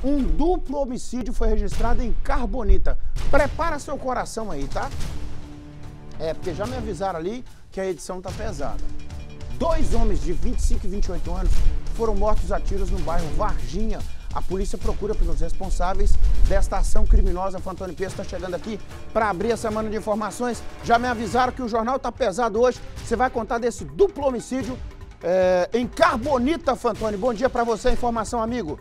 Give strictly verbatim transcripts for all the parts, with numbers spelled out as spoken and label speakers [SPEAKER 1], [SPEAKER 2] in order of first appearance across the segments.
[SPEAKER 1] Um duplo homicídio foi registrado em Carbonita. Prepara seu coração aí, tá? É, porque já me avisaram ali que a edição tá pesada. Dois homens de vinte e cinco e vinte e oito anos foram mortos a tiros no bairro Varginha. A polícia procura pelos responsáveis desta ação criminosa. O Antônio Peço está chegando aqui para abrir a semana de informações. Já me avisaram que o jornal tá pesado hoje. Você vai contar desse duplo homicídio é, em Carbonita, Fantoni. Bom dia para você, informação, amigo.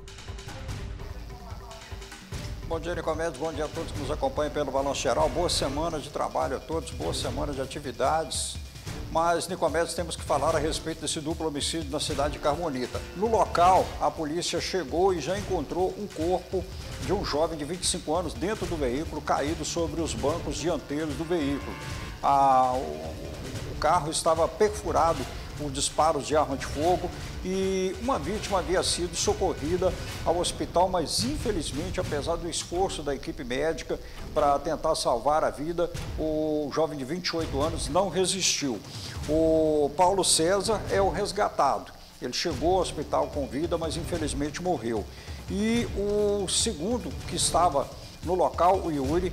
[SPEAKER 2] Bom dia, Nicomedes. Bom dia a todos que nos acompanham pelo Balanço Geral. Boa semana de trabalho a todos, boa semana de atividades. Mas, Nicomedes, temos que falar a respeito desse duplo homicídio na cidade de Carbonita. No local, a polícia chegou e já encontrou um corpo de um jovem de vinte e cinco anos dentro do veículo, caído sobre os bancos dianteiros do veículo. Ah, o, o carro estava perfurado por disparos de arma de fogo e uma vítima havia sido socorrida ao hospital, mas infelizmente, apesar do esforço da equipe médica para tentar salvar a vida, o jovem de vinte e oito anos não resistiu. O Paulo César é o resgatado. Ele chegou ao hospital com vida, mas infelizmente morreu. E o segundo que estava no local, o Yuri,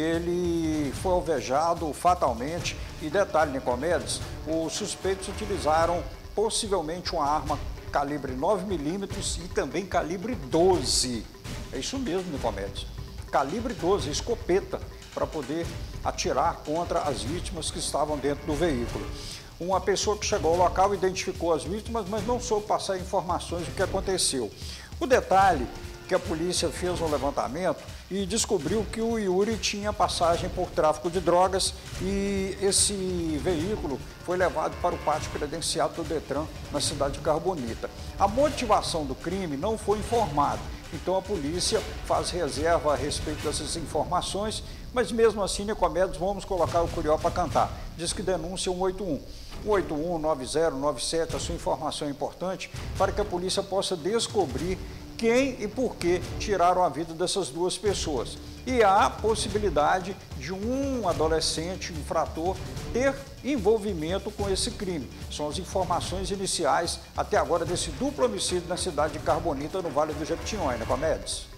[SPEAKER 2] ele foi alvejado fatalmente. E detalhe, Nicomedes, os suspeitos utilizaram possivelmente uma arma calibre nove milímetros e também calibre doze. É isso mesmo, Nicomedes. Calibre doze, escopeta, para poder atirar contra as vítimas que estavam dentro do veículo. Uma pessoa que chegou ao local identificou as vítimas, mas não soube passar informações do que aconteceu. O detalhe que a polícia fez um levantamento e descobriu que o Yuri tinha passagem por tráfico de drogas e esse veículo foi levado para o pátio credenciado do Detran na cidade de Carbonita. A motivação do crime não foi informada, então a polícia faz reserva a respeito dessas informações, mas mesmo assim, Nicomedes, vamos colocar o Curió para cantar. Diz que denuncia um oito um. um oito um, nove zero nove sete, a sua informação é importante para que a polícia possa descobrir quem e por que tiraram a vida dessas duas pessoas. E há a possibilidade de um adolescente infrator ter envolvimento com esse crime. São as informações iniciais até agora desse duplo homicídio na cidade de Carbonita, no Vale do Jequitinhonha, Nicomedes.